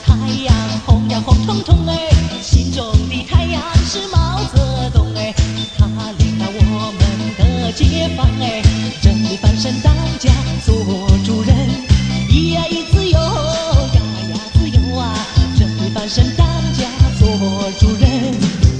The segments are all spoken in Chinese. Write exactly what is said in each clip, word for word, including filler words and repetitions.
太阳红呀红彤彤哎，心中的太阳是毛泽东哎，他领导我们的解放哎，人民翻身当家做主人，咿呀咿自由呀呀自由啊，人民翻身当家做主人。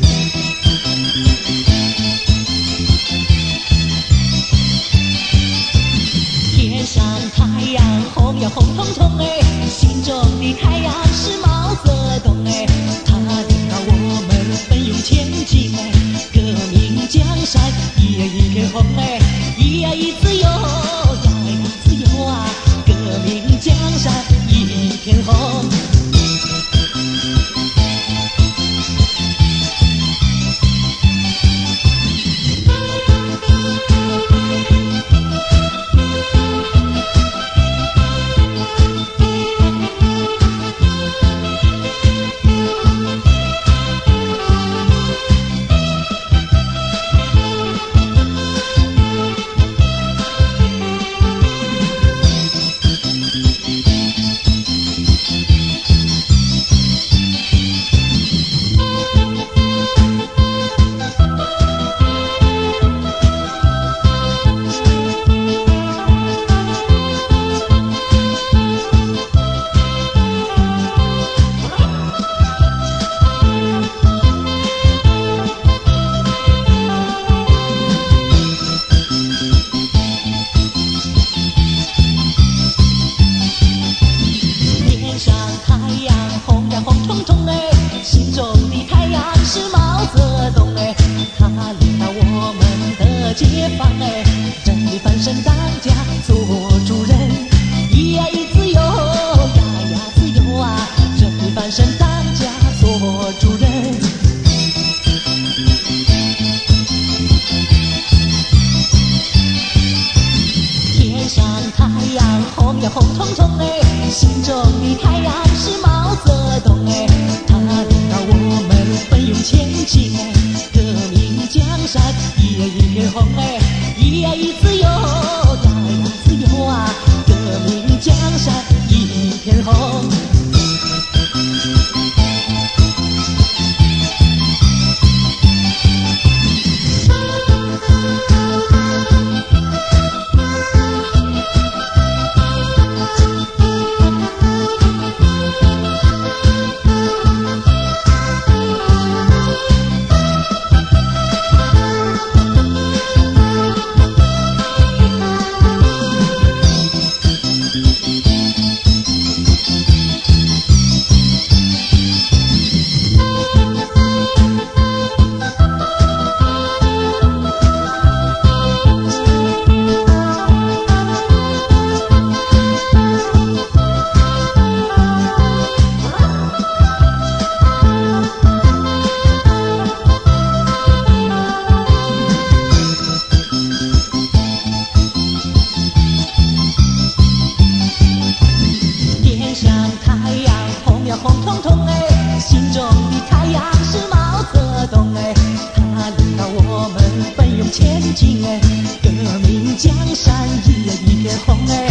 天上太阳红呀红彤彤哎，心中的太阳是毛泽东哎，他领导我们奋勇前进哎，革命江山一呀一片红哎，咿呀咿自由呀呀自由啊，革命江山一片红。解放哎，人民翻身当家做主人，咿呀咿自由呀呀自由啊，人民翻身当家做主人。天上太阳红呀红彤彤哎，心中的太阳是毛泽东哎，他领导我们奋勇前进哎，革命江山一呀一片红哎，咿呀咿自由呀呀自由啊，革命江山一片红。红彤彤哎，心中的太阳是毛泽东哎，他领导我们奋勇前进哎，革命江山一呀一片红哎。